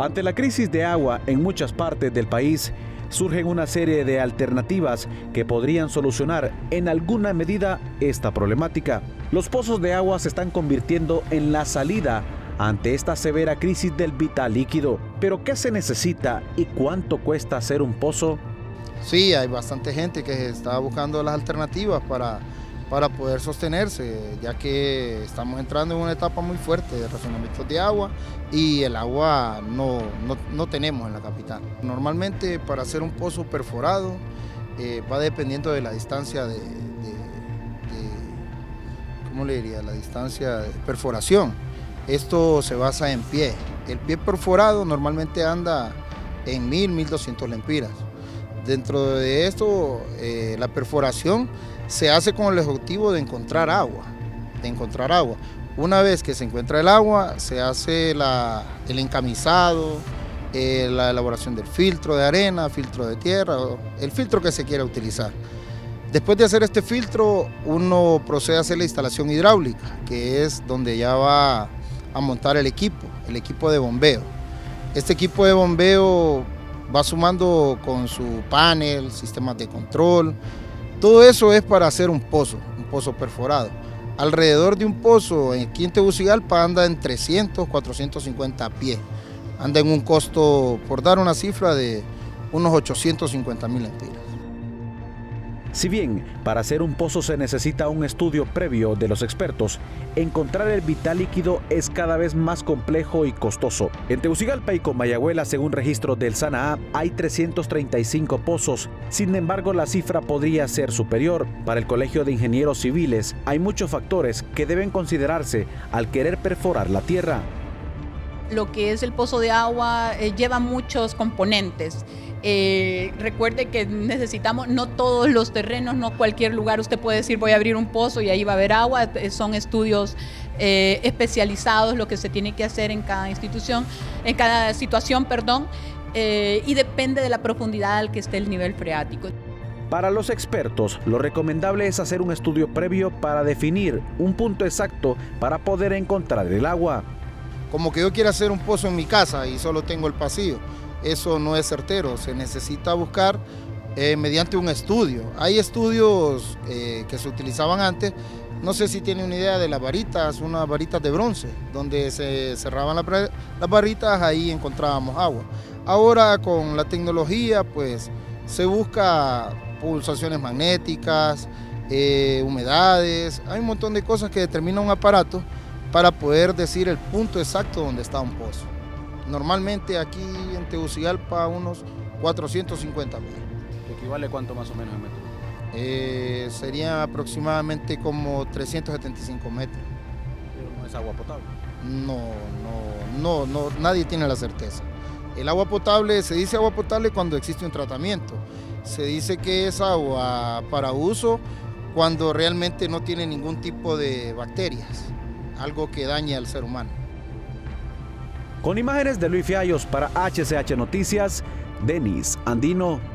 Ante la crisis de agua en muchas partes del país, surgen una serie de alternativas que podrían solucionar en alguna medida esta problemática. Los pozos de agua se están convirtiendo en la salida ante esta severa crisis del vital líquido. ¿Pero qué se necesita y cuánto cuesta hacer un pozo? Sí, hay bastante gente que está buscando las alternativas para poder sostenerse, ya que estamos entrando en una etapa muy fuerte de racionamiento de agua y el agua no tenemos en la capital. Normalmente para hacer un pozo perforado va dependiendo de la distancia ¿cómo le diría? La distancia de perforación. Esto se basa en pie. El pie perforado normalmente anda en 1.200 lempiras. Dentro de esto, la perforación se hace con el objetivo de encontrar agua. Una vez que se encuentra el agua, se hace el encamisado, la elaboración del filtro de arena, filtro de tierra, el filtro que se quiera utilizar. Después de hacer este filtro, uno procede a hacer la instalación hidráulica, que es donde ya va a montar el equipo de bombeo. Este equipo de bombeo va sumando con su panel, sistemas de control. Todo eso es para hacer un pozo perforado. Alrededor de un pozo aquí en Tegucigalpa anda en 300, 450 pies. Anda en un costo, por dar una cifra, de unos 850.000 lempiras. Si bien para hacer un pozo se necesita un estudio previo de los expertos, encontrar el vital líquido es cada vez más complejo y costoso. En Tegucigalpa y Comayagüela, según registros del SANAA, hay 335 pozos. Sin embargo, la cifra podría ser superior. Para el Colegio de Ingenieros Civiles, hay muchos factores que deben considerarse al querer perforar la tierra. Lo que es el pozo de agua lleva muchos componentes. Recuerde que necesitamos, no todos los terrenos, no cualquier lugar usted puede decir voy a abrir un pozo y ahí va a haber agua. Son estudios especializados lo que se tiene que hacer en cada institución, en cada situación, y depende de la profundidad al que esté el nivel freático. Para los expertos, lo recomendable es hacer un estudio previo para definir un punto exacto para poder encontrar el agua. Como que yo quiero hacer un pozo en mi casa y solo tengo el pasillo, eso no es certero. Se necesita buscar mediante un estudio. Hay estudios que se utilizaban antes, no sé si tienen una idea de las varitas, unas varitas de bronce, donde se cerraban las varitas, ahí encontrábamos agua. Ahora con la tecnología pues se busca pulsaciones magnéticas, humedades, hay un montón de cosas que determina un aparato para poder decir el punto exacto donde está un pozo. Normalmente aquí en Tegucigalpa unos 450 pies. ¿Equivale cuánto más o menos en metros? Serían aproximadamente como 375 metros. ¿Pero no es agua potable? No, nadie tiene la certeza. El agua potable, se dice agua potable cuando existe un tratamiento. Se dice que es agua para uso cuando realmente no tiene ningún tipo de bacterias, algo que dañe al ser humano. Con imágenes de Luis Fiallos para HCH Noticias, Denis Andino.